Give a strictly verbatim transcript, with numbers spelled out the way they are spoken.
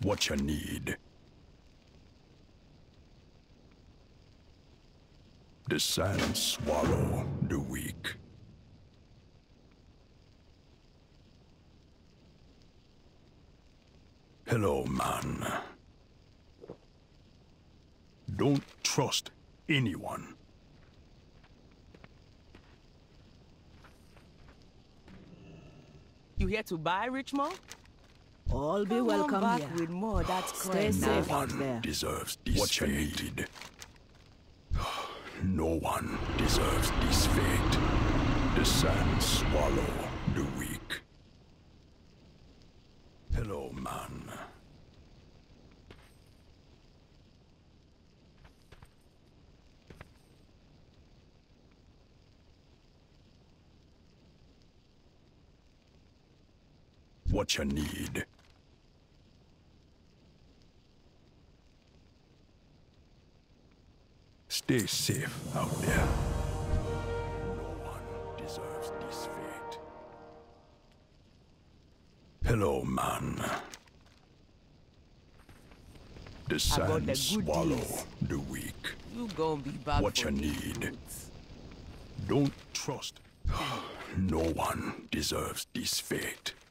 What you need. The sand swallow the weak. Hello, man. Don't trust anyone. You here to buy, Richmond? All be Come on welcome back here. with more. That's Stay correct. safe No out one there. deserves this what fate. You need. No one deserves this fate. The sand swallow the weak. Hello, man. What you need. Stay safe out there. No one deserves this fate. Hello, man. The I got sand the good swallow deals. the weak. You gonna be back What for you these need. goods. Don't trust. No one deserves this fate.